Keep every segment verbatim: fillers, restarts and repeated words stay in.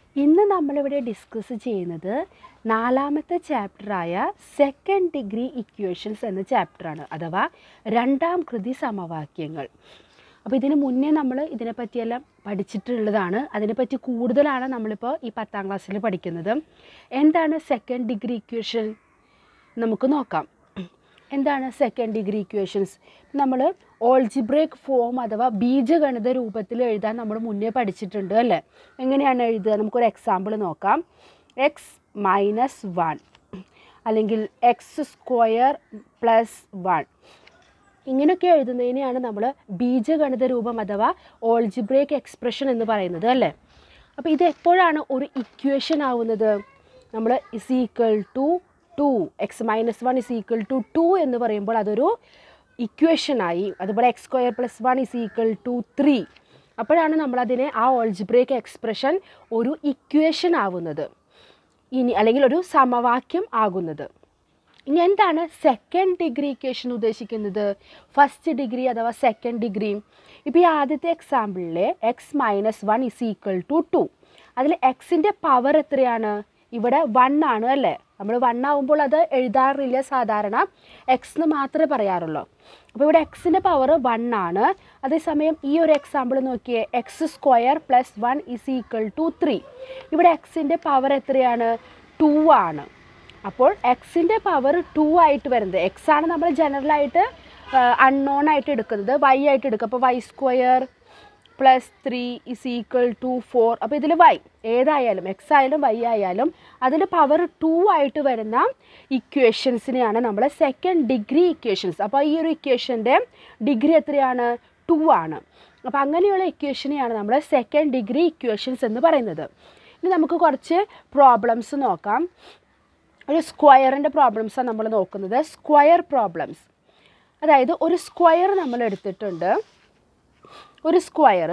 ഇന്ന് നമ്മളിവിടെ ഡിസ്കസ് ചെയ്യുന്നത് നാലാമത്തെ ചാപ്റ്ററായ സെക്കൻഡ് ഡിഗ്രി ഇക്വേഷൻസ് എന്ന ചാപ്റ്ററാണ്, അഥവാ രണ്ടാം കൃതി സമവാക്യങ്ങൾ. അപ്പോൾ ഇതിന് മുന്നേ നമ്മൾ ഇതിനെപ്പറ്റിയെല്ലാം പഠിച്ചിട്ടുള്ളതാണ്. അതിനെപ്പറ്റി കൂടുതലാണ് നമ്മളിപ്പോൾ ഈ പത്താം ക്ലാസ്സിൽ പഠിക്കുന്നത്. എന്താണ് സെക്കൻഡ് ഡിഗ്രി ഇക്വേഷൻ നമുക്ക് നോക്കാം. എന്താണ് സെക്കൻഡ് ഡിഗ്രി ഇക്വേഷൻസ്? നമ്മൾ ഓൾജിബ്രേക്ക് ഫോം അഥവാ ബീജഗണിത രൂപത്തിൽ എഴുതാൻ നമ്മൾ മുന്നേ പഠിച്ചിട്ടുണ്ട് അല്ലേ? എങ്ങനെയാണ് എഴുതുക? നമുക്കൊരു എക്സാമ്പിൾ നോക്കാം. എക്സ് മൈനസ് വൺ അല്ലെങ്കിൽ എക്സ് സ്ക്വയർ പ്ലസ് വൺ, ഇങ്ങനെയൊക്കെ എഴുതുന്നതിനെയാണ് നമ്മൾ ബീജഗണിത രൂപം അഥവാ ഓൾജിബ്രേക്ക് എക്സ്പ്രഷൻ എന്ന് പറയുന്നത് അല്ലേ? അപ്പോൾ ഇത് എപ്പോഴാണ് ഒരു ഇക്വേഷൻ ആവുന്നത്? നമ്മൾ is equal to two, x minus one is equal to two എന്ന് പറയുമ്പോൾ അതൊരു ഇക്വേഷനായി. അതുപോലെ x square plus one is equal to three, അപ്പോഴാണ് നമ്മളതിനെ ആ ഓൾജിബ്രേക്ക് എക്സ്പ്രഷൻ ഒരു ഇക്വേഷൻ ആവുന്നത്, ഇനി അല്ലെങ്കിൽ ഒരു സമവാക്യം ആകുന്നത്. ഇനി എന്താണ് സെക്കൻഡ് ഡിഗ്രി ഇക്വേഷൻ ഉദ്ദേശിക്കുന്നത്? ഫസ്റ്റ് ഡിഗ്രി അഥവാ സെക്കൻഡ് ഡിഗ്രി. ഇപ്പോൾ ഈ ആദ്യത്തെ എക്സാമ്പിളിലെ x minus one is equal to two, അതിൽ എക്സിൻ്റെ പവർ എത്രയാണ്? ഇവിടെ വൺ ആണ് അല്ലേ? നമ്മൾ വൺ ആവുമ്പോൾ അത് എഴുതാറില്ല, സാധാരണ എക്സ് എന്ന് മാത്രമേ പറയാറുള്ളൂ. അപ്പോൾ ഇവിടെ എക്സിൻ്റെ പവർ വൺ ആണ്. അതേസമയം ഈ ഒരു എക്സാമ്പിൾ നോക്കിയേ, x square plus one is equal to three. ഇവിടെ എക്സിൻ്റെ പവർ എത്രയാണ്? ടു ആണ്. അപ്പോൾ എക്സിൻ്റെ പവർ ടു ആയിട്ട് വരുന്നത്, എക്സ് ആണ് നമ്മൾ ജനറലായിട്ട് അൺനോൺ ആയിട്ട് എടുക്കുന്നത്, വൈ ആയിട്ട് എടുക്കുക. അപ്പോൾ y square plus three is equal to four. അപ്പോൾ ഇതിൽ വൈ ഏതായാലും, എക്സ് ആയാലും വൈ ആയാലും അതിൻ്റെ പവർ ടു ആയിട്ട് വരുന്ന ഇക്വേഷൻസിനെയാണ് നമ്മൾ സെക്കൻഡ് ഡിഗ്രി ഇക്വേഷൻസ്. അപ്പോൾ ഈ ഒരു ഇക്വേഷൻ്റെ ഡിഗ്രി എത്രയാണ്? ടു ആണ്. അപ്പോൾ അങ്ങനെയുള്ള ഇക്വേഷനെയാണ് നമ്മൾ സെക്കൻഡ് ഡിഗ്രി ഇക്വേഷൻസ് എന്ന് പറയുന്നത്. ഇനി നമുക്ക് കുറച്ച് പ്രോബ്ലംസ് നോക്കാം. ഒരു സ്ക്വയറിൻ്റെ പ്രോബ്ലംസാണ് നമ്മൾ നോക്കുന്നത്. സ്ക്വയർ പ്രോബ്ലംസ്, അതായത് ഒരു സ്ക്വയർ നമ്മൾ എടുത്തിട്ടുണ്ട്. ഒരു സ്ക്വയർ,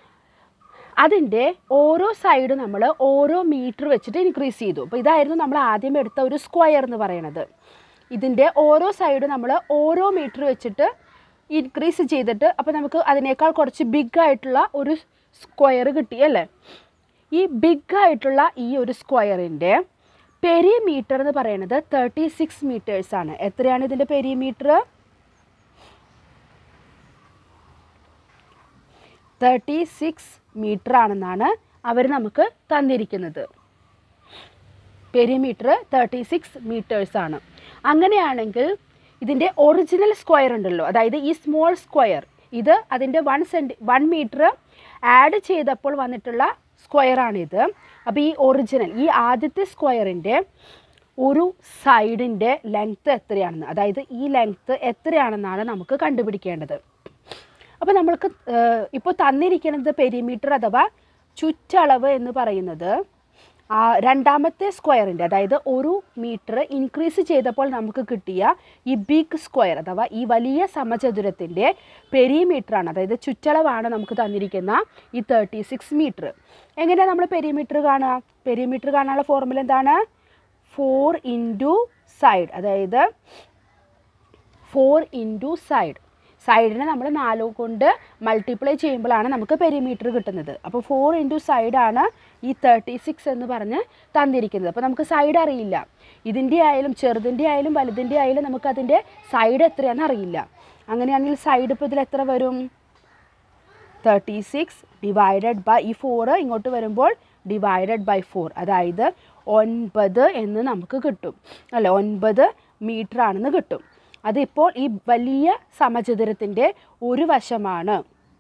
അതിൻ്റെ ഓരോ സൈഡ് നമ്മൾ ഓരോ മീറ്റർ വെച്ചിട്ട് ഇൻക്രീസ് ചെയ്തു. അപ്പോൾ ഇതായിരുന്നു നമ്മൾ ആദ്യം എടുത്ത ഒരു സ്ക്വയർ എന്ന് പറയുന്നത്. ഇതിൻ്റെ ഓരോ സൈഡ് നമ്മൾ ഓരോ മീറ്റർ വെച്ചിട്ട് ഇൻക്രീസ് ചെയ്തിട്ട് അപ്പോൾ നമുക്ക് അതിനേക്കാൾ കുറച്ച് ബിഗ് ആയിട്ടുള്ള ഒരു സ്ക്വയർ കിട്ടി അല്ലേ? ഈ ബിഗ് ആയിട്ടുള്ള ഈ ഒരു സ്ക്വയറിൻ്റെ പെരിമീറ്റർ എന്ന് പറയുന്നത് തേർട്ടി സിക്സ് മീറ്റേഴ്സാണ്. എത്രയാണ് ഇതിൻ്റെ പെരിമീറ്റർ? തേർട്ടി സിക്സ് മീറ്റർ ആണെന്നാണ് അവർ നമുക്ക് തന്നിരിക്കുന്നത്. പെരിമീറ്റർ തേർട്ടി സിക്സ് മീറ്റേഴ്സാണ്. അങ്ങനെയാണെങ്കിൽ ഇതിൻ്റെ ഒറിജിനൽ സ്ക്വയർ ഉണ്ടല്ലോ, അതായത് ഈ സ്മോൾ സ്ക്വയർ, ഇത് അതിൻ്റെ one centi one metre add ചെയ്തപ്പോൾ വന്നിട്ടുള്ള സ്ക്വയറാണിത്. അപ്പോൾ ഈ ഒറിജിനൽ ഈ ആദ്യത്തെ സ്ക്വയറിൻ്റെ ഒരു സൈഡിൻ്റെ ലെങ്ത്ത് എത്രയാണെന്ന്, അതായത് ഈ ലെങ്ത്ത് എത്രയാണെന്നാണ് നമുക്ക് കണ്ടുപിടിക്കേണ്ടത്. അപ്പോൾ നമ്മൾക്ക് ഇപ്പോൾ തന്നിരിക്കുന്നത് പെരിമീറ്റർ അഥവാ ചുറ്റളവ് എന്ന് പറയുന്നത് രണ്ടാമത്തെ സ്ക്വയറിൻ്റെ, അതായത് ഒരു മീറ്റർ ഇൻക്രീസ് ചെയ്തപ്പോൾ നമുക്ക് കിട്ടിയ ഈ ബിഗ് സ്ക്വയർ അഥവാ ഈ വലിയ സമചതുരത്തിൻ്റെ പെരിമീറ്ററാണ്, അതായത് ചുറ്റളവാണ് നമുക്ക് തന്നിരിക്കുന്ന ഈ തേർട്ടി സിക്സ് മീറ്റർ. എങ്ങനെയാണ് നമ്മൾ പെരിമീറ്റർ കാണുക? പെരിമീറ്റർ കാണാനുള്ള ഫോർമുല എന്താണ്? ഫോർ ഇൻറ്റു സൈഡ്, അതായത് ഫോർ ഇൻറ്റു സൈഡ്. സൈഡിനെ നമ്മൾ നാലോ കൊണ്ട് മൾട്ടിപ്ലൈ ചെയ്യുമ്പോഴാണ് നമുക്ക് പെരിമീറ്റർ കിട്ടുന്നത്. അപ്പോൾ ഫോർ ഇൻറ്റു സൈഡാണ് ഈ തേർട്ടി സിക്സ് എന്ന് പറഞ്ഞ് തന്നിരിക്കുന്നത്. അപ്പോൾ നമുക്ക് സൈഡ് അറിയില്ല, ഇതിൻ്റെ ആയാലും ചെറുതിൻ്റെ ആയാലും വലുതിൻ്റെ ആയാലും നമുക്കതിൻ്റെ സൈഡ് എത്രയാണെന്ന് അറിയില്ല. അങ്ങനെയാണെങ്കിൽ സൈഡ് ഇപ്പോൾ ഇതിൽ എത്ര വരും? തേർട്ടി സിക്സ് ഡിവൈഡഡ് ബൈ ഈ ഫോറ് ഇങ്ങോട്ട് വരുമ്പോൾ ഡിവൈഡഡ് ബൈ ഫോർ, അതായത് ഒൻപത് എന്ന് നമുക്ക് കിട്ടും അല്ലേ? ഒൻപത് മീറ്റർ ആണെന്ന് കിട്ടും. അതിപ്പോൾ ഈ വലിയ സമചതുരത്തിൻ്റെ ഒരു വശമാണ്,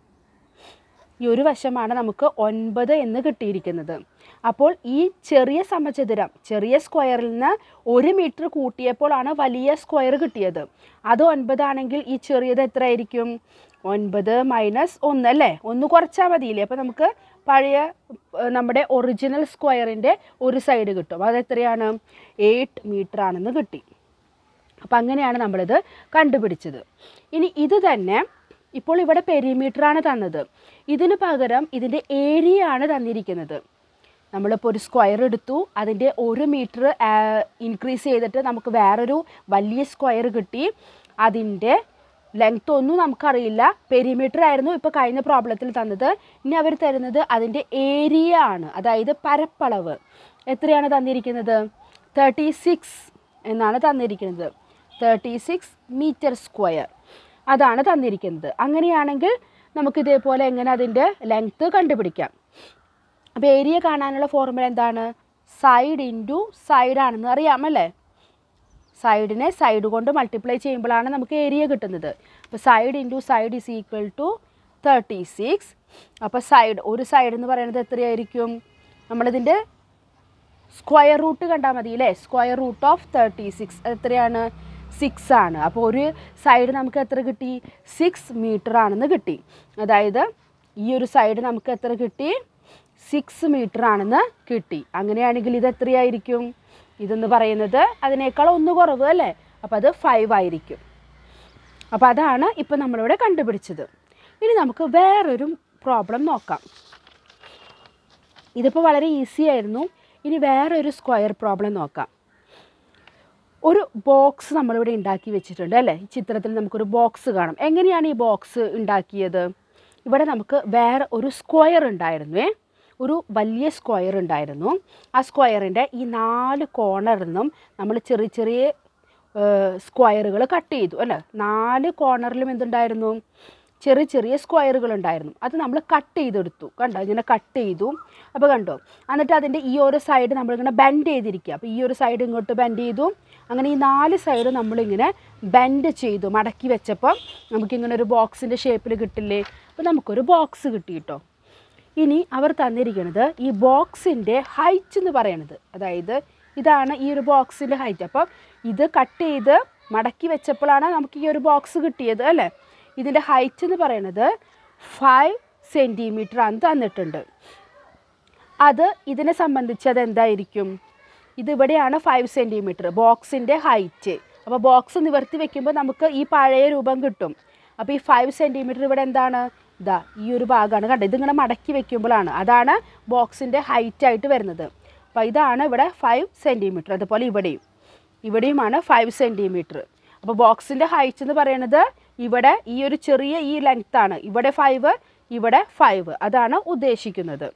ഈ ഒരു വശമാണ് നമുക്ക് ഒൻപത് എന്ന് കിട്ടിയിരിക്കുന്നത്. അപ്പോൾ ഈ ചെറിയ സമചതുരം, ചെറിയ സ്ക്വയറിൽ നിന്ന് ഒരു മീറ്റർ കൂട്ടിയപ്പോഴാണ് വലിയ സ്ക്വയർ കിട്ടിയത്. അത് ഒൻപതാണെങ്കിൽ ഈ ചെറിയത് എത്രയായിരിക്കും? ഒൻപത് മൈനസ് ഒന്ന് അല്ലേ? ഒന്ന് കുറച്ചാൽ മതിയില്ലേ? അപ്പോൾ നമുക്ക് പഴയ നമ്മുടെ ഒറിജിനൽ സ്ക്വയറിൻ്റെ ഒരു സൈഡ് കിട്ടും. അതെത്രയാണ്? എയ്റ്റ് മീറ്റർ ആണെന്ന് കിട്ടി. അപ്പോൾ അങ്ങനെയാണ് നമ്മളിത് കണ്ടുപിടിച്ചത്. ഇനി ഇത് തന്നെ ഇപ്പോൾ ഇവിടെ പെരിമീറ്ററാണ് തന്നത്, ഇതിന് പകരം ഇതിൻ്റെ ഏരിയ ആണ് തന്നിരിക്കുന്നത്. നമ്മളിപ്പോൾ ഒരു സ്ക്വയർ എടുത്തു, അതിൻ്റെ ഒരു മീറ്റർ ഇൻക്രീസ് ചെയ്തിട്ട് നമുക്ക് വേറൊരു വലിയ സ്ക്വയർ കിട്ടി. അതിൻ്റെ ലെങ്ത് ഒന്നും നമുക്കറിയില്ല. പെരിമീറ്റർ ആയിരുന്നു ഇപ്പോൾ കഴിഞ്ഞ പ്രോബ്ലത്തിൽ തന്നത്. ഇനി അവർ തരുന്നത് അതിൻ്റെ ഏരിയ ആണ്, അതായത് പരപ്പളവ്. എത്രയാണ് തന്നിരിക്കുന്നത്? തേർട്ടി സിക്സ് എന്നാണ് തന്നിരിക്കുന്നത്. തേർട്ടി സിക്സ് മീറ്റർ സ്ക്വയർ അതാണ് തന്നിരിക്കുന്നത്. അങ്ങനെയാണെങ്കിൽ നമുക്ക് ഇതേപോലെ എങ്ങനെ അതിൻ്റെ ലെങ്ത്ത് കണ്ടുപിടിക്കാം? അപ്പോൾ ഏരിയ കാണാനുള്ള ഫോർമുല എന്താണ്? സൈഡ് ഇൻറ്റു സൈഡ് ആണെന്ന് അറിയാമല്ലേ? സൈഡിനെ സൈഡ് കൊണ്ട് മൾട്ടിപ്ലൈ ചെയ്യുമ്പോഴാണ് നമുക്ക് ഏരിയ കിട്ടുന്നത്. അപ്പോൾ side into side is equal to thirty six. അപ്പോൾ സൈഡ്, ഒരു സൈഡ് എന്ന് പറയുന്നത് എത്രയായിരിക്കും? നമ്മളിതിൻ്റെ സ്ക്വയർ റൂട്ട് കണ്ടാൽ മതി അല്ലേ? Square root of thirty six എത്രയാണ്? സിക്സ് ആണ്. അപ്പോൾ ഒരു സൈഡ് നമുക്ക് എത്ര കിട്ടി? സിക്സ് മീറ്റർ ആണെന്ന് കിട്ടി. അതായത് ഈ ഒരു സൈഡ് നമുക്ക് എത്ര കിട്ടി? സിക്സ് മീറ്റർ ആണെന്ന് കിട്ടി. അങ്ങനെയാണെങ്കിൽ ഇത് എത്രയായിരിക്കും? ഇതെന്ന് പറയുന്നത് അതിനേക്കാൾ ഒന്ന് കുറവ് അല്ലേ? അപ്പോൾ അത് ഫൈവ് ആയിരിക്കും. അപ്പോൾ അതാണ് ഇപ്പോൾ നമ്മളിവിടെ കണ്ടുപിടിച്ചത്. ഇനി നമുക്ക് വേറൊരു പ്രോബ്ലം നോക്കാം. ഇതിപ്പോൾ വളരെ ഈസി ആയിരുന്നു. ഇനി വേറൊരു സ്ക്വയർ പ്രോബ്ലം നോക്കാം. ഒരു ബോക്സ് നമ്മളിവിടെ ഉണ്ടാക്കി വെച്ചിട്ടുണ്ട് അല്ലേ? ഈ ചിത്രത്തിൽ നമുക്കൊരു ബോക്സ് കാണാം. എങ്ങനെയാണ് ഈ ബോക്സ് ഉണ്ടാക്കിയത്? ഇവിടെ നമുക്ക് വേറെ ഒരു സ്ക്വയർ ഉണ്ടായിരുന്നേ, ഒരു വലിയ സ്ക്വയർ ഉണ്ടായിരുന്നു. ആ സ്ക്വയറിൻ്റെ ഈ നാല് കോർണറിൽ നിന്നും നമ്മൾ ചെറിയ ചെറിയ സ്ക്വയറുകൾ കട്ട് ചെയ്തു അല്ലേ? നാല് കോർണറിലും എന്തുണ്ടായിരുന്നു? ചെറിയ ചെറിയ സ്ക്വയറുകൾ ഉണ്ടായിരുന്നു. അത് നമ്മൾ കട്ട് ചെയ്തെടുത്തു. കണ്ടോ? ഇങ്ങനെ കട്ട് ചെയ്തു. അപ്പോൾ കണ്ടോ? എന്നിട്ട് അതിൻ്റെ ഈ ഒരു സൈഡ് നമ്മളിങ്ങനെ ബെൻഡ് ചെയ്തിരിക്കുക. അപ്പോൾ ഈ ഒരു സൈഡ് ഇങ്ങോട്ട് ബെൻഡ് ചെയ്തു. അങ്ങനെ ഈ നാല് സൈഡ് നമ്മളിങ്ങനെ ബെൻഡ് ചെയ്തു. മടക്കി വെച്ചപ്പോൾ നമുക്കിങ്ങനെ ഒരു ബോക്സിൻ്റെ ഷേപ്പിൽ കിട്ടില്ലേ? അപ്പോൾ നമുക്കൊരു ബോക്സ് കിട്ടി കേട്ടോ. ഇനി അവർ തന്നിരിക്കുന്നത് ഈ ബോക്സിൻ്റെ ഹൈറ്റ് എന്ന് പറയണത്, അതായത് ഇതാണ് ഈ ഒരു ബോക്സിൻ്റെ ഹൈറ്റ്. അപ്പോൾ ഇത് കട്ട് ചെയ്ത് മടക്കി വെച്ചപ്പോഴാണ് നമുക്ക് ഈ ഒരു ബോക്സ് കിട്ടിയത് അല്ലേ? ഇതിൻ്റെ ഹൈറ്റ് എന്ന് പറയുന്നത് ഫൈവ് സെൻറ്റിമീറ്റർ ആണ് തന്നിട്ടുണ്ട്. അത് ഇതിനെ സംബന്ധിച്ച് അത് എന്തായിരിക്കും? ഇതിവിടെയാണ് ഫൈവ് സെൻറ്റിമീറ്റർ ബോക്സിൻ്റെ ഹൈറ്റ്. അപ്പോൾ ബോക്സ് നിവർത്തി വെക്കുമ്പോൾ നമുക്ക് ഈ പഴയ രൂപം കിട്ടും. അപ്പോൾ ഈ ഫൈവ് സെൻറ്റിമീറ്റർ ഇവിടെ എന്താണ്? ഇതാ ഈ ഒരു ഭാഗമാണ്. കണ്ടോ? ഇതിങ്ങനെ മടക്കി വെക്കുമ്പോഴാണ്, അതാണ് ബോക്സിൻ്റെ ഹൈറ്റ് ആയിട്ട് വരുന്നത്. അപ്പോൾ ഇതാണ് ഇവിടെ ഫൈവ് സെൻറ്റിമീറ്റർ. അതുപോലെ ഇവിടെയും ഇവിടെയുമാണ് ഫൈവ് സെൻറ്റിമീറ്റർ. അപ്പോൾ ബോക്സിൻ്റെ ഹൈറ്റ് എന്ന് പറയുന്നത് ഇവിടെ ഈ ഒരു ചെറിയ ഈ ലെങ്ത് ആണ്. ഇവിടെ ഫൈവ്, ഇവിടെ ഫൈവ്, അതാണ് ഉദ്ദേശിക്കുന്നത്.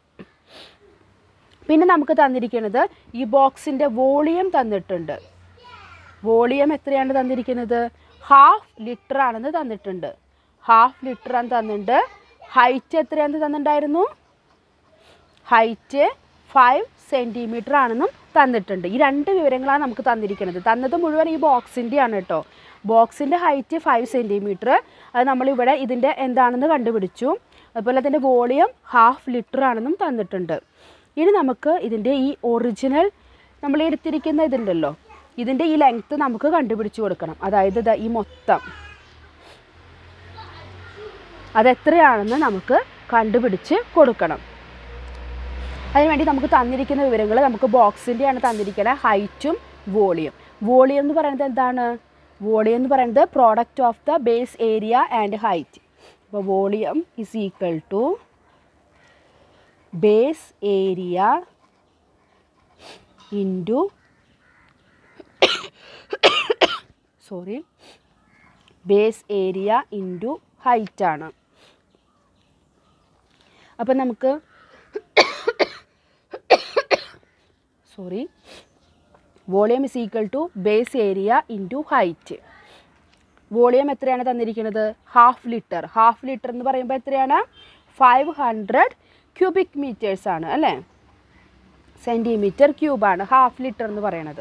പിന്നെ നമുക്ക് തന്നിരിക്കുന്നത് ഈ ബോക്സിൻ്റെ വോളിയം തന്നിട്ടുണ്ട്. വോളിയം എത്രയാണ് തന്നിരിക്കുന്നത്? ഹാഫ് ലിറ്റർ ആണെന്ന് തന്നിട്ടുണ്ട്. ഹാഫ് ലിറ്റർ ആണ് തന്നിട്ടുണ്ട്. ഹൈറ്റ് എത്രയാണെന്ന് തന്നിട്ടുണ്ടായിരുന്നു? ഹൈറ്റ് ഫൈവ് സെൻറ്റിമീറ്റർ ആണെന്നും തന്നിട്ടുണ്ട്. ഈ രണ്ട് വിവരങ്ങളാണ് നമുക്ക് തന്നിരിക്കുന്നത്. തന്നത് മുഴുവൻ ഈ ബോക്സിൻ്റെ ആണ് കേട്ടോ. ബോക്സിൻ്റെ ഹൈറ്റ് ഫൈവ് സെൻറ്റിമീറ്റർ, അത് നമ്മളിവിടെ ഇതിൻ്റെ എന്താണെന്ന് കണ്ടുപിടിച്ചു. അതുപോലെ അതിൻ്റെ വോളിയം ഹാഫ് ലിറ്റർ ആണെന്നും തന്നിട്ടുണ്ട്. ഇനി നമുക്ക് ഇതിൻ്റെ ഈ ഒറിജിനൽ നമ്മൾ എടുത്തിരിക്കുന്ന ഇതുണ്ടല്ലോ, ഇതിൻ്റെ ഈ ലെങ്ത്ത് നമുക്ക് കണ്ടുപിടിച്ച് കൊടുക്കണം. അതായത് ഈ മൊത്തം അതെത്രയാണെന്ന് നമുക്ക് കണ്ടുപിടിച്ച് കൊടുക്കണം. അതിനുവേണ്ടി നമുക്ക് തന്നിരിക്കുന്ന വിവരങ്ങൾ നമുക്ക് ബോക്സിൻ്റെയാണ് തന്നിരിക്കുന്നത്, ഹൈറ്റും വോളിയം. വോളിയം എന്ന് പറയുന്നത് എന്താണ്? വോളിയം എന്ന് പറയുന്നത് product of the base area and height. അപ്പോൾ volume is equal to base area into sorry base area into height ആണ്. അപ്പം നമുക്ക് sorry volume is equal to base area into height. Volume എത്രയാണ് തന്നിരിക്കുന്നത്? Half litre. ഹാഫ് ലിറ്റർ എന്ന് പറയുമ്പോൾ എത്രയാണ്? Five hundred cubic metres ആണ് അല്ലേ? സെൻറ്റിമീറ്റർ ക്യൂബാണ് ഹാഫ് ലിറ്റർ എന്ന് പറയണത്.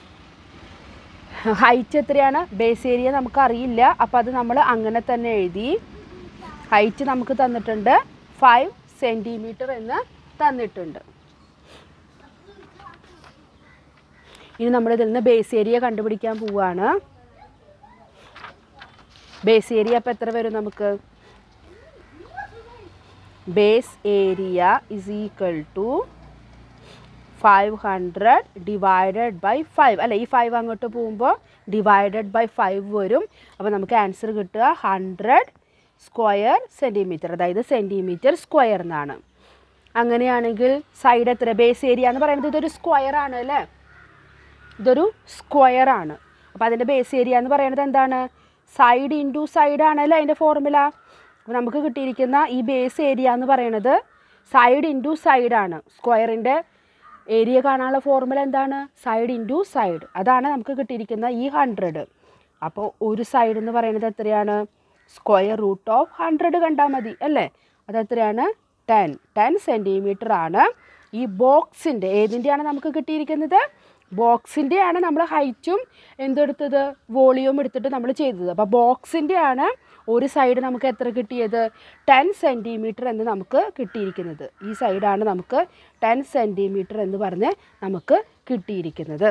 ഹൈറ്റ് എത്രയാണ്? ബേസ് ഏരിയ നമുക്കറിയില്ല, അപ്പോൾ അത് നമ്മൾ അങ്ങനെ തന്നെ എഴുതി. ഹൈറ്റ് നമുക്ക് തന്നിട്ടുണ്ട് ഫൈവ് സെൻറ്റിമീറ്റർ എന്ന് തന്നിട്ടുണ്ട്. ഇനി നമ്മളിതിൽ നിന്ന് ബേസ് ഏരിയ കണ്ടുപിടിക്കാൻ പോവുകയാണ്. ബേസ് ഏരിയ അപ്പോൾ എത്ര വരും നമുക്ക്? Base area is equal to five hundred divided by five അല്ലേ? ഈ ഫൈവ് അങ്ങോട്ട് പോകുമ്പോൾ ഡിവൈഡഡ് ബൈ ഫൈവ് വരും. അപ്പോൾ നമുക്ക് ആൻസർ കിട്ടുക ഹൺഡ്രഡ് സ്ക്വയർ സെൻറ്റിമീറ്റർ, അതായത് സെൻറ്റിമീറ്റർ സ്ക്വയർ എന്നാണ്. അങ്ങനെയാണെങ്കിൽ സൈഡ് എത്ര? ബേസ് ഏരിയ എന്ന് പറയുന്നത് ഇതൊരു സ്ക്വയർ ആണ് അല്ലേ? ഇതൊരു സ്ക്വയർ ആണ്. അപ്പോൾ അതിൻ്റെ ബേസ് ഏരിയ എന്ന് പറയുന്നത് എന്താണ്? സൈഡ് ഇൻറ്റു സൈഡ് ആണല്ലോ അതിൻ്റെ ഫോർമുല. അപ്പോൾ നമുക്ക് കിട്ടിയിരിക്കുന്ന ഈ ബേസ് ഏരിയ എന്ന് പറയുന്നത് സൈഡ് ഇൻറ്റു സൈഡാണ്. സ്ക്വയറിൻ്റെ ഏരിയ കാണാനുള്ള ഫോർമുല എന്താണ്? Side into side. അതാണ് നമുക്ക് കിട്ടിയിരിക്കുന്ന ഈ ഹൺഡ്രഡ്. അപ്പോൾ ഒരു സൈഡ് എന്ന് പറയുന്നത് എത്രയാണ്? സ്ക്വയർ റൂട്ട് ഓഫ് ഹൺഡ്രഡ് കണ്ടാൽ മതി അല്ലേ? അതെത്രയാണ്? ടെൻ ടെൻ സെൻറ്റിമീറ്റർ ആണ് ഈ ബോക്സിൻ്റെ. ഏതിൻ്റെയാണ് നമുക്ക് കിട്ടിയിരിക്കുന്നത്? ബോക്സിൻ്റെയാണ് നമ്മൾ ഹൈറ്റും എന്തെടുത്തത്? വോളിയം എടുത്തിട്ട് നമ്മൾ ചെയ്തത്. അപ്പോൾ ബോക്സിൻ്റെയാണ് ഒരു സൈഡ് നമുക്ക് എത്ര കിട്ടിയത്? ടെൻ സെൻറ്റിമീറ്റർ എന്ന് നമുക്ക് കിട്ടിയിരിക്കുന്നത്. ഈ സൈഡാണ് നമുക്ക് ടെൻ സെൻറ്റിമീറ്റർ എന്ന് പറഞ്ഞ് നമുക്ക് കിട്ടിയിരിക്കുന്നത്.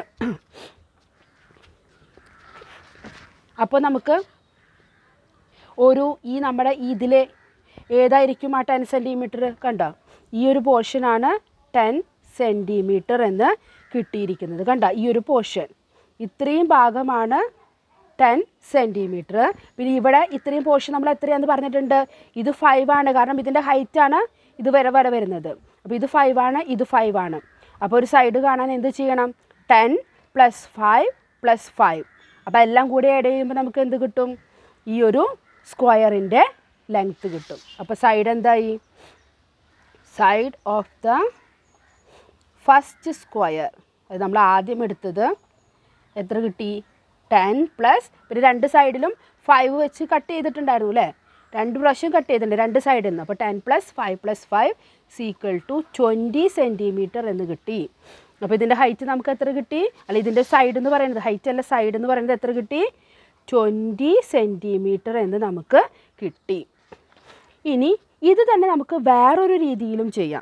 അപ്പോൾ നമുക്ക് ഒരു ഈ നമ്മുടെ ഇതിലെ ഏതായിരിക്കും ആ ടെൻ സെൻറ്റിമീറ്റർ? കണ്ടോ, ഈ ഒരു പോർഷനാണ് ടെൻ സെൻറ്റിമീറ്റർ എന്ന് കിട്ടിയിരിക്കുന്നത്. കണ്ട, ഈ ഒരു പോർഷൻ ഇത്രയും ഭാഗമാണ് ടെൻ സെൻറ്റിമീറ്റർ. പിന്നെ ഇവിടെ ഇത്രയും പോർഷൻ നമ്മൾ എത്രയാണെന്ന് പറഞ്ഞിട്ടുണ്ട്? ഇത് ഫൈവ് ആണ്, കാരണം ഇതിൻ്റെ ഹൈറ്റാണ് ഇത് വരെ വരെ വരുന്നത്. അപ്പോൾ ഇത് ഫൈവ് ആണ്, ഇത് ഫൈവ് ആണ്. അപ്പോൾ ഒരു സൈഡ് കാണാൻ എന്ത് ചെയ്യണം? Ten plus five plus five. അപ്പോൾ എല്ലാം കൂടി ആഡ് ചെയ്യുമ്പോൾ നമുക്ക് എന്ത് കിട്ടും? ഈ ഒരു സ്ക്വയറിൻ്റെ ലെങ്ത്ത് കിട്ടും. അപ്പോൾ സൈഡ് എന്തായി? Side of the first square, അത് നമ്മൾ ആദ്യം എടുത്തത് എത്ര കിട്ടി? ടെൻ പ്ലസ്, പിന്നെ രണ്ട് സൈഡിലും ഫൈവ് വെച്ച് കട്ട് ചെയ്തിട്ടുണ്ടായിരുന്നു അല്ലേ? രണ്ട് പ്രാവശ്യം കട്ട് ചെയ്തിട്ടുണ്ട് രണ്ട് സൈഡിൽ നിന്ന്. അപ്പോൾ ten plus five plus five is equal to twenty centimetre എന്ന് കിട്ടി. അപ്പോൾ ഇതിൻ്റെ ഹൈറ്റ് നമുക്ക് എത്ര കിട്ടി? അല്ല, ഇതിൻ്റെ സൈഡ് എന്ന് പറയുന്നത്, ഹൈറ്റ് അല്ല സൈഡ് എന്ന് പറയുന്നത് എത്ര കിട്ടി? ട്വൻറ്റി സെൻറ്റിമീറ്റർ എന്ന് നമുക്ക് കിട്ടി. ഇനി ഇത് തന്നെ നമുക്ക് വേറൊരു രീതിയിലും ചെയ്യാം.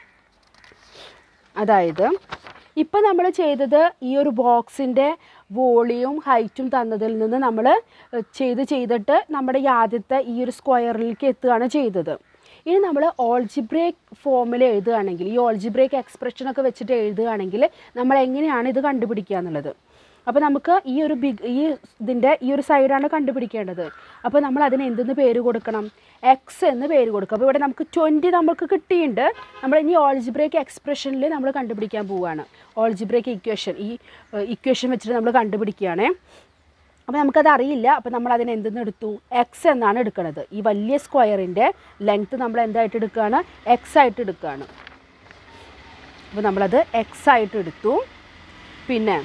അതായത് ഇപ്പോൾ നമ്മൾ ചെയ്തത് ഈ ഒരു ബോക്സിൻ്റെ വോളിയും ഹൈറ്റും തന്നതിൽ നിന്ന് നമ്മൾ ചെയ്ത് ചെയ്തിട്ട് നമ്മുടെ ഈ ആദ്യത്തെ ഈ ഒരു സ്ക്വയറിലേക്ക് എത്തുകയാണ് ചെയ്തത്. ഇനി നമ്മൾ ഓൾജിബ്രേക്ക് ഫോമിൽ എഴുതുകയാണെങ്കിൽ, ഈ ഓൾജിബ്രേക്ക് എക്സ്പ്രഷനൊക്കെ വെച്ചിട്ട് എഴുതുകയാണെങ്കിൽ നമ്മൾ എങ്ങനെയാണ് ഇത് കണ്ടുപിടിക്കുക എന്നുള്ളത്. അപ്പോൾ നമുക്ക് ഈ ഒരു ബിഗ് ഈ ഇതിൻ്റെ ഈ ഒരു സൈഡാണ് കണ്ടുപിടിക്കേണ്ടത്. അപ്പോൾ നമ്മൾ അതിന് എന്തെന്ന് പേര് കൊടുക്കണം? എക്സ് എന്ന് പേര് കൊടുക്കുക. അപ്പോൾ ഇവിടെ നമുക്ക് ട്വൻറ്റി നമുക്ക് കിട്ടിയിട്ടുണ്ട്. നമ്മൾ ഇനി ഓൾജിബ്രേക്ക് എക്സ്പ്രഷനിൽ നമ്മൾ കണ്ടുപിടിക്കാൻ പോവുകയാണ്. ഓൾജിബ്രേക്ക് ഇക്വേഷൻ, ഈ ഇക്വേഷൻ വെച്ചിട്ട് നമ്മൾ കണ്ടുപിടിക്കുകയാണ്. അപ്പോൾ നമുക്കത് അറിയില്ല. അപ്പോൾ നമ്മൾ അതിന് എന്തെന്ന് എടുത്തു? എക്സ് എന്നാണ് എടുക്കുന്നത്. ഈ വലിയ സ്ക്വയറിൻ്റെ ലെങ്ത്ത് നമ്മൾ എന്തായിട്ട് എടുക്കുകയാണ്? എക്സ് ആയിട്ട് എടുക്കുകയാണ്. അപ്പോൾ നമ്മളത് എക്സ് ആയിട്ട് എടുത്തു. പിന്നെ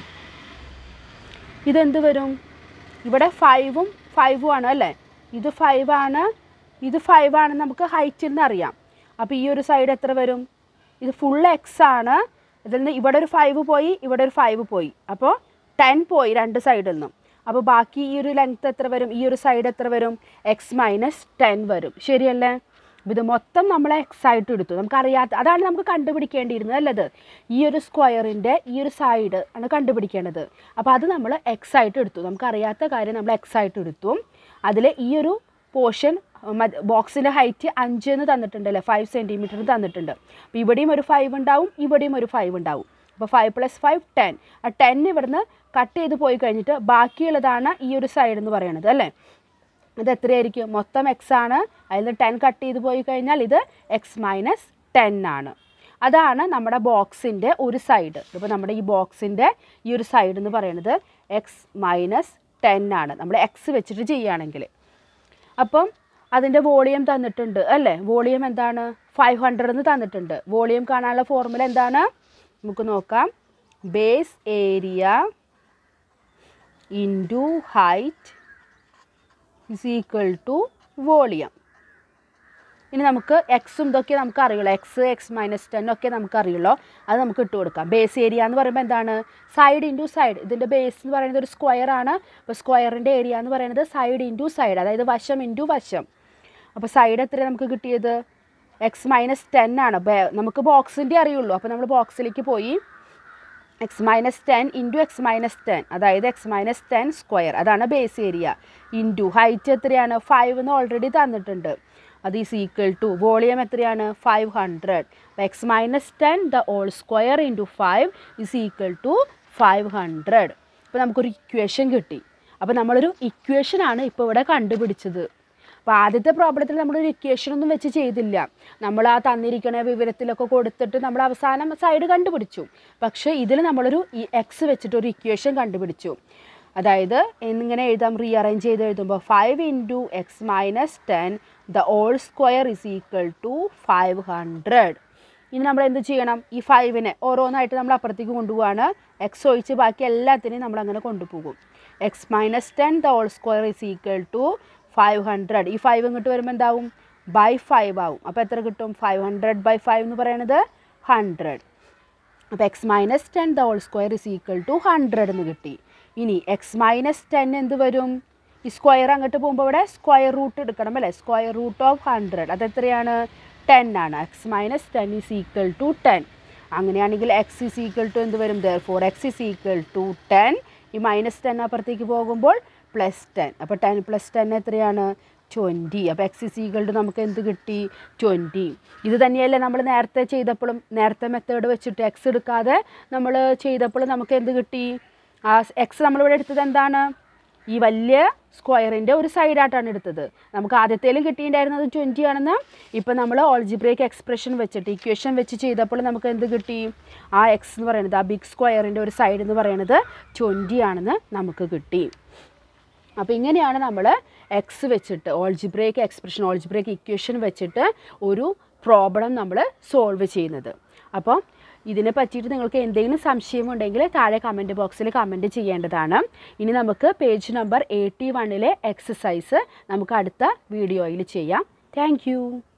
ഇതെന്ത് വരും? ഇവിടെ ഫൈവും ഫൈവും ആണ് അല്ലേ? ഇത് ഫൈവ് ആണ്, ഇത് ഫൈവ് ആണെന്ന് നമുക്ക് ഹൈറ്റിൽ നിന്ന് അറിയാം. അപ്പോൾ ഈ ഒരു സൈഡ് എത്ര വരും? ഇത് ഫുൾ എക്സ് ആണ്. ഇതിൽ നിന്ന് ഇവിടെ ഒരു ഫൈവ് പോയി, ഇവിടെ ഒരു ഫൈവ് പോയി. അപ്പോൾ ടെൻ പോയി രണ്ട് സൈഡിൽ നിന്നും. അപ്പോൾ ബാക്കി ഈ ഒരു ലെങ്ത്ത് എത്ര വരും? ഈ ഒരു സൈഡ് എത്ര വരും? എക്സ് മൈനസ് ടെൻ വരും. ശരിയല്ലേ? ഇത് മൊത്തം നമ്മൾ എക്സ് ആയിട്ട് എടുത്തു. നമുക്കറിയാത്ത, അതാണ് നമുക്ക് കണ്ടുപിടിക്കേണ്ടിയിരുന്നത് അല്ലത്. ഈ ഒരു സ്ക്വയറിൻ്റെ ഈ ഒരു സൈഡ് ആണ് കണ്ടുപിടിക്കേണ്ടത്. അപ്പോൾ അത് നമ്മൾ എക്സ് ആയിട്ട് എടുത്തു. നമുക്കറിയാത്ത കാര്യം നമ്മൾ എക്സ് ആയിട്ട് എടുത്തു. അതിൽ ഈ ഒരു പോർഷൻ ബോക്സിൻ്റെ ഹൈറ്റ് അഞ്ച് എന്ന് തന്നിട്ടുണ്ടല്ലേ? ഫൈവ് സെൻറ്റിമീറ്റർ തന്നിട്ടുണ്ട്. അപ്പോൾ ഇവിടെയും ഒരു ഫൈവ് ഉണ്ടാവും, ഇവിടെയും ഒരു ഫൈവ് ഉണ്ടാവും. അപ്പോൾ ഫൈവ് പ്ലസ് ഫൈവ് ടെൻ. ആ ടെൻ ഇവിടുന്ന് കട്ട് ചെയ്ത് പോയി കഴിഞ്ഞിട്ട് ബാക്കിയുള്ളതാണ് ഈ ഒരു സൈഡ് എന്ന് പറയുന്നത് അല്ലേ? ഇത് എത്രയായിരിക്കും? മൊത്തം എക്സ് ആണ്. അതിൽ നിന്ന് ടെൻ കട്ട് ചെയ്ത് പോയി കഴിഞ്ഞാൽ ഇത് എക്സ് മൈനസ് ടെൻ ആണ്. അതാണ് നമ്മുടെ ബോക്സിൻ്റെ ഒരു സൈഡ്. ഇപ്പോൾ നമ്മുടെ ഈ ബോക്സിൻ്റെ ഈ ഒരു സൈഡ് എന്ന് പറയുന്നത് എക്സ് മൈനസ് ടെൻ ആണ്, നമ്മൾ എക്സ് വെച്ചിട്ട് ചെയ്യുകയാണെങ്കിൽ. അപ്പം അതിൻ്റെ വോളിയം തന്നിട്ടുണ്ട് അല്ലേ? വോളിയം എന്താണ്? ഫൈവ് ഹൺഡ്രഡ് എന്ന് തന്നിട്ടുണ്ട്. വോളിയം കാണാനുള്ള ഫോർമുല എന്താണ്? നമുക്ക് നോക്കാം. Base area into height is equal to volume. ഇനി നമുക്ക് എക്സും ഇതൊക്കെ നമുക്ക് അറിയുള്ളൂ. എക്സ് എക്സ് മൈനസ് ടെൻ ഒക്കെ നമുക്ക് അറിയുള്ളൂ. അത് നമുക്ക് ഇട്ട് കൊടുക്കാം. ബേസ് ഏരിയ എന്ന് പറയുമ്പോൾ എന്താണ്? Side into side. ഇതിൻ്റെ ബേസ് എന്ന് പറയുന്നത് ഒരു സ്ക്വയർ ആണ്. അപ്പോൾ സ്ക്വയറിൻ്റെ ഏരിയ എന്ന് പറയുന്നത് സൈഡ് ഇൻറ്റു സൈഡ്, അതായത് വശം ഇൻറ്റു വശം. അപ്പോൾ സൈഡ് എത്രയാണ് നമുക്ക് കിട്ടിയത്? എക്സ് മൈനസ് ടെൻ ആണ്. നമുക്ക് ബോക്സിൻ്റെ അറിയുള്ളൂ. അപ്പോൾ നമ്മൾ ബോക്സിലേക്ക് പോയി x minus ten into x minus ten, അതായത് എക്സ് മൈനസ് ടെൻ സ്ക്വയർ, അതാണ് ബേസ് ഏരിയ. ഇൻറ്റു ഹൈറ്റ് എത്രയാണ്? ഫൈവ് എന്ന് ഓൾറെഡി തന്നിട്ടുണ്ട്. അത് ഈസ് ഈക്വൽ ടു വോളിയം എത്രയാണ്? Five hundred. X minus ten the whole square into five is equal to five hundred. അപ്പോൾ നമുക്കൊരു equation കിട്ടി. അപ്പോൾ നമ്മളൊരു ഇക്വേഷനാണ് ഇപ്പോൾ ഇവിടെ കണ്ടുപിടിച്ചത്. അപ്പോൾ ആദ്യത്തെ പ്രോബ്ലത്തിൽ നമ്മളൊരു ഇക്വേഷനൊന്നും വെച്ച് ചെയ്തില്ല. നമ്മൾ ആ തന്നിരിക്കുന്ന വിവരത്തിലൊക്കെ കൊടുത്തിട്ട് നമ്മൾ അവസാനം സൈഡ് കണ്ടുപിടിച്ചു. പക്ഷേ ഇതിൽ നമ്മളൊരു എക്സ് വെച്ചിട്ട് ഒരു ഇക്വേഷൻ കണ്ടുപിടിച്ചു. അതായത് എന്നിങ്ങനെ എഴുതാം, റീഅറേഞ്ച് ചെയ്ത് എഴുതുമ്പോൾ five into x minus ten the whole square is equal to five hundred. ഇനി നമ്മൾ എന്ത് ചെയ്യണം? ഈ ഫൈവിനെ ഓരോന്നായിട്ട് നമ്മൾ അപ്പുറത്തേക്ക് കൊണ്ടുപോവാണ്. എക്സ് ഒഴിച്ച് ബാക്കി എല്ലാത്തിനെയും നമ്മൾ അങ്ങനെ കൊണ്ടുപോകും. X minus ten the whole square is equal to five hundred. ഈ ഫൈവ് ഇങ്ങോട്ട് വരുമ്പോൾ എന്താവും? ബൈ ഫൈവ് ആവും. അപ്പോൾ എത്ര കിട്ടും? ഫൈവ് ഹൺഡ്രഡ് ബൈ ഫൈവ് എന്ന് പറയുന്നത് ഹൺഡ്രഡ്. അപ്പോൾ x minus ten the whole square is equal to hundred എന്ന് കിട്ടി. ഇനി എക്സ് മൈനസ് ടെൻ എന്ത് വരും? ഈ സ്ക്വയർ അങ്ങോട്ട് പോകുമ്പോൾ ഇവിടെ സ്ക്വയർ റൂട്ട് എടുക്കണം അല്ലേ? സ്ക്വയർ റൂട്ട് ഓഫ് ഹൺഡ്രഡ് അത് എത്രയാണ്? ടെൻ ആണ്. X minus ten is equal to ten. അങ്ങനെയാണെങ്കിൽ എക്സ് ഈസ് ഈക്വൽ ടു എന്ത് വരും? Therefore x is equal to ten. ഈ മൈനസ് ടെൻ അപ്പുറത്തേക്ക് പോകുമ്പോൾ പ്ലസ് ടെൻ. അപ്പോൾ ടെൻ പ്ലസ് ടെൻ എത്രയാണ്? ട്വൻറ്റി. അപ്പോൾ എക്സ് ഈസ് ഈക്വൽ ടു നമുക്ക് എന്ത് കിട്ടി? ട്വൻറ്റി. ഇത് തന്നെയല്ലേ നമ്മൾ നേരത്തെ ചെയ്തപ്പോഴും, നേരത്തെ മെത്തേഡ് വെച്ചിട്ട് എക്സ് എടുക്കാതെ നമ്മൾ ചെയ്തപ്പോൾ നമുക്ക് എന്ത് കിട്ടി? ആ എക്സ് നമ്മളിവിടെ എടുത്തത് എന്താണ്? ഈ വലിയ സ്ക്വയറിൻ്റെ ഒരു സൈഡായിട്ടാണ് എടുത്തത്. നമുക്ക് ആദ്യത്തേലും കിട്ടിയിട്ടുണ്ടായിരുന്നത് ട്വൻറ്റി ആണെന്ന്. ഇപ്പം നമ്മൾ ഓൾജിബ്രേക്ക് എക്സ്പ്രഷൻ വെച്ചിട്ട് ഇക്വേഷൻ വെച്ച് ചെയ്തപ്പോൾ നമുക്ക് എന്ത് കിട്ടി? ആ എക്സ് എന്ന് പറയുന്നത്, ആ ബിഗ് സ്ക്വയറിൻ്റെ ഒരു സൈഡ് എന്ന് പറയുന്നത് ട്വൻറ്റി ആണെന്ന് നമുക്ക് കിട്ടി. അപ്പോൾ ഇങ്ങനെയാണ് നമ്മൾ എക്സ് വെച്ചിട്ട് ഓൾജിബ്രേക്ക് എക്സ്പ്രഷൻ, ഓൾജിബ്രേക്ക് ഇക്വേഷൻ വെച്ചിട്ട് ഒരു പ്രോബ്ലം നമ്മൾ സോൾവ് ചെയ്യുന്നത്. അപ്പോൾ ഇതിനെ പറ്റിയിട്ട് നിങ്ങൾക്ക് എന്തെങ്കിലും സംശയമുണ്ടെങ്കിൽ താഴെ കമൻറ്റ് ബോക്സിൽ കമൻറ്റ് ചെയ്യേണ്ടതാണ്. ഇനി നമുക്ക് പേജ് നമ്പർ എയ്റ്റി വണ്ണിലെ എക്സസൈസ് നമുക്ക് അടുത്ത വീഡിയോയിൽ ചെയ്യാം. താങ്ക്